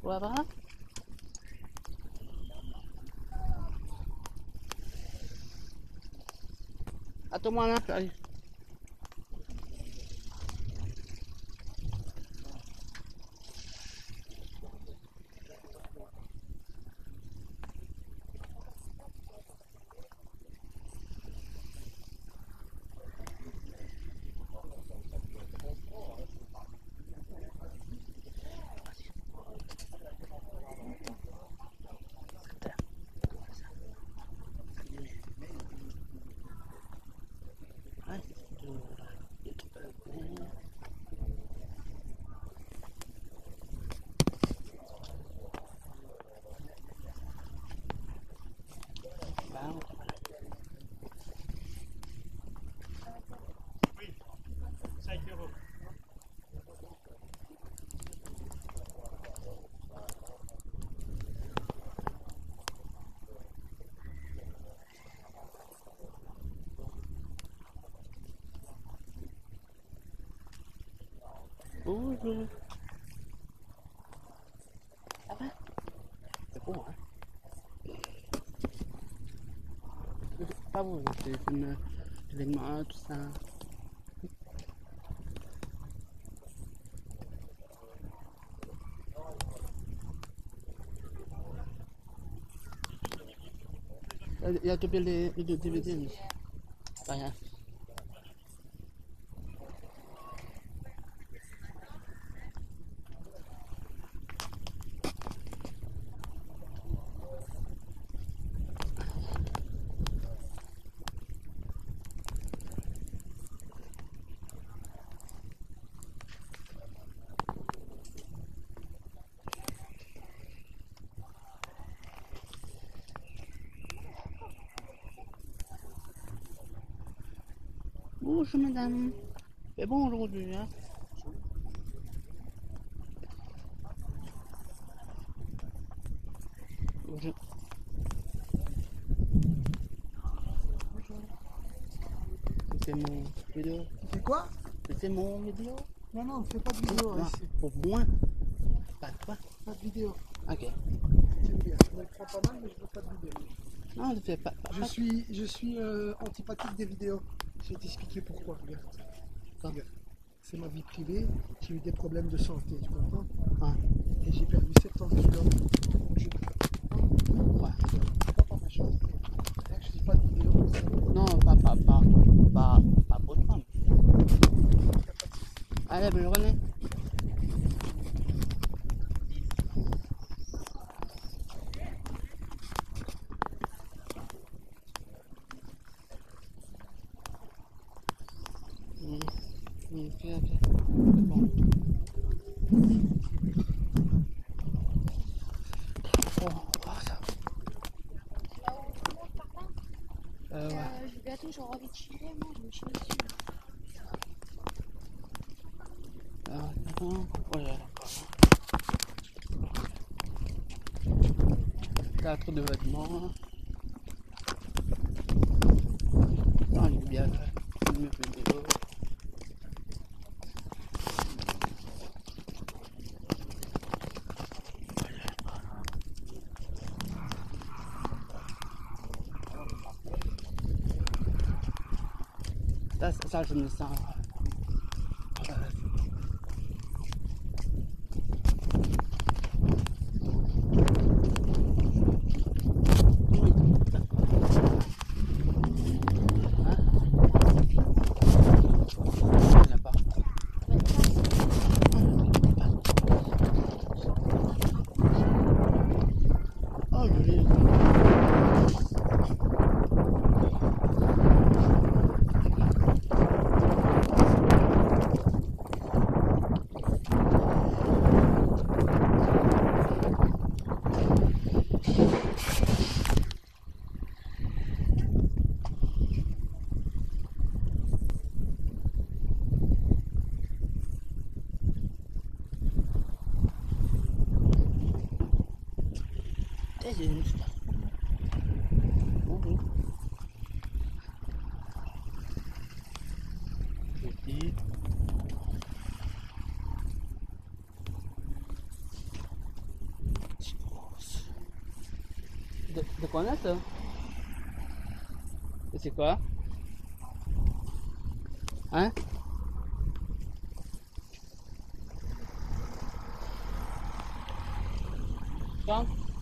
Ouais, bah. Attends-moi là, allez. Bonjour. Ça va? C'est bon, hein? Pas bon, le téléphone, l'événement, tout ça. Il a topé les deux DVD, lui. Pas rien. Bonjour madame. C'est bon aujourd'hui, hein? Bonjour. C'est mon vidéo. C'est quoi? C'est mon vidéo. Non, non, on ne fait pas de vidéo Non, ici. pour moi. Pas de quoi? Pas de vidéo. Ok. J'aime bien. Je me prends pas mal, mais je veux pas de vidéo. Non, ne fais pas. Je suis antipathique des vidéos. Je vais t'expliquer pourquoi. Regarde. Regarde. C'est ma vie privée. J'ai eu des problèmes de santé, tu comprends? Ah. Et j'ai perdu 70 kilos. Donc je ne Ouais. pas ma chance. Je dis pas de vidéo. Non, pas pour toi. Allez, bonne journée. Ok. Bon. Ça. Ouais. Bientôt j'aurai envie de chiller, moi je me chille dessus. Attends. Ouais, d'accord. 4 de vêtements. Ah, il est bien fait. Mieux que le vélo. Ça, je me sens. Oh, joli. C'est juste. Bonjour. Petit. De quoi on a ça? Et c'est quoi? Hein? Tiens.